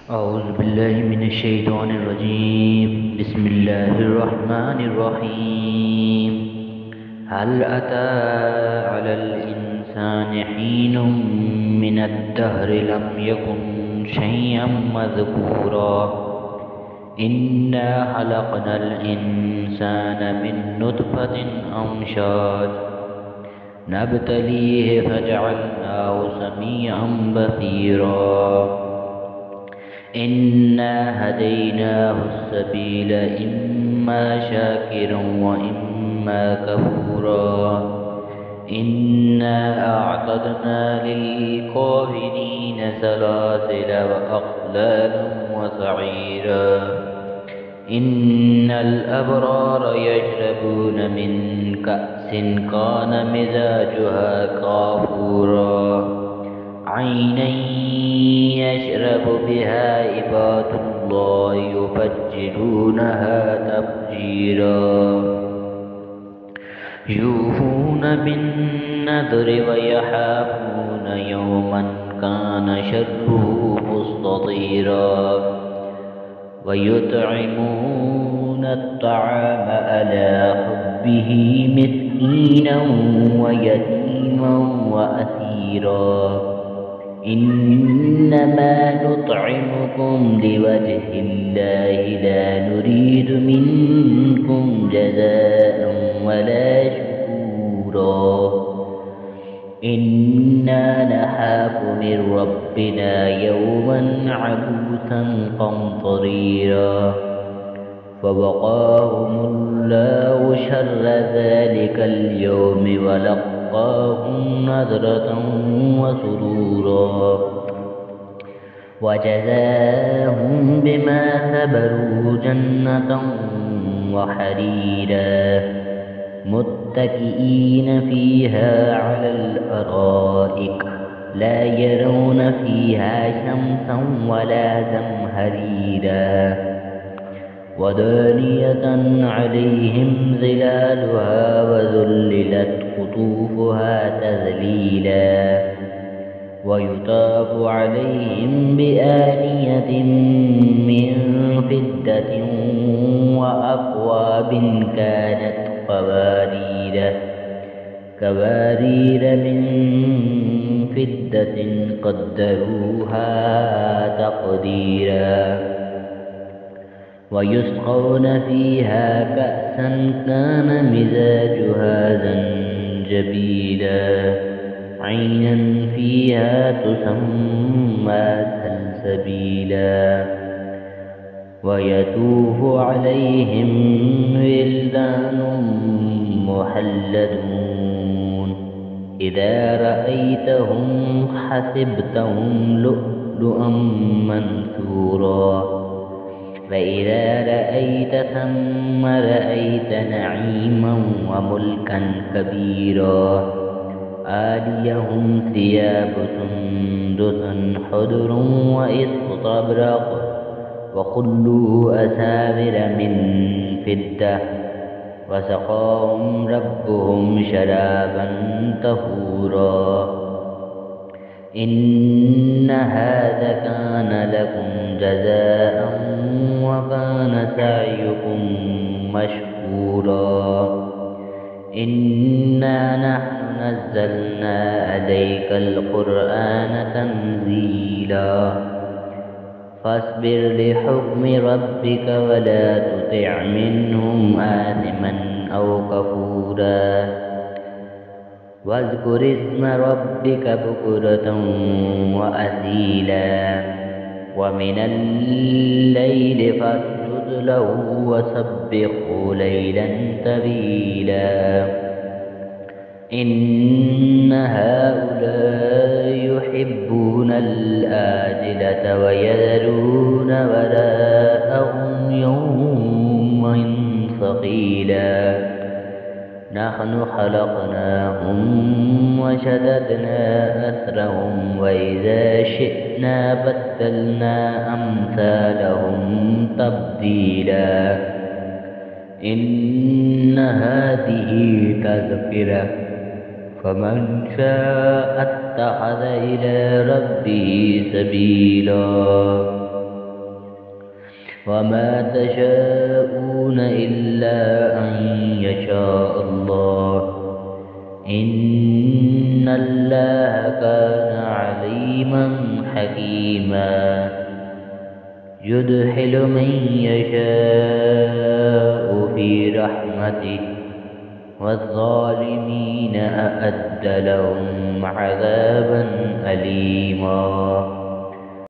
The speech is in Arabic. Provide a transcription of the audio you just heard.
أعوذ بالله من الشيطان الرجيم. بسم الله الرحمن الرحيم. هل أتى على الإنسان حين من الدهر لم يكن شيئا مذكورا. إنا خلقنا الإنسان من نطفة أمشاج نبتليه فجعلناه سميعا بصيرا. إنا هديناه السبيل إما شاكرا وإما كفورا. إنا أعتدنا للكافرين سلاسل وأغلالا وسعيرا. إن الأبرار يشربون من كأس كان مزاجها كافورا عينا يشرب بها عباد الله يفجرونها تفجيرا. يوفون بالنذر ويخافون يوما كان شره مستطيرا. ويطعمون الطعام على حبه مسكينا ويتيما وأسيرا. إنما نطعمكم لوجه الله لا نريد منكم جزاء ولا شكورا. إنا نخاف من ربنا يوما عبوسا قمطريرا. فوقاهم الله شر ذلك اليوم ولقاهم نضرة وسرورا. وجزاهم بما صبروا جنة وحريرا متكئين فيها على الأرائك لا يرون فيها شمسا ولا زمهريرا. ودانية عليهم ظلالها وذللت قطوفها تذليلا. ويطاف عليهم بآنية من فضة وأكواب كانت قوارير من فضة قدروها تقديرا. ويسقون فيها كأسا كان مزاجها زنجبيلا عينا فيها تسمى سلسبيلا. ويطوف عليهم ولدان مخلدون إذا رأيتهم حسبتهم لؤلؤا منثورا. وإذا رأيت ثم رأيت نعيما وملكا كبيرا. آليهم ثياب سندس خضر وإستبرق وكلوا أساور من فضة. وسقاهم ربهم شرابا طهورا. إن هذا كان لكم جزاء وكان سعيكم مشكورا. إنا نحن نزلنا عليك القرآن تنزيلا. فاصبر لحكم ربك ولا تطع منهم آثما أو كفورا. واذكر اسم ربك بكرة وأصيلا. ومن الليل فاسجد له وسبحه ليلا طويلا. إن هؤلاء يحبون الآجلة ويذرون وراءهم يوما ثقيلا. نحن خلقناهم وشددنا أسرهم وإذا شئنا بدلنا أمثالهم تبديلا. إن هذه تذكرة فمن شاء اتخذ إلى ربه سبيلا وما تشاءون إلا أن يشاء الله إن الله كان عليما حكيما يدخل من يشاء في رحمته والظالمين أعد لهم عذابا أليما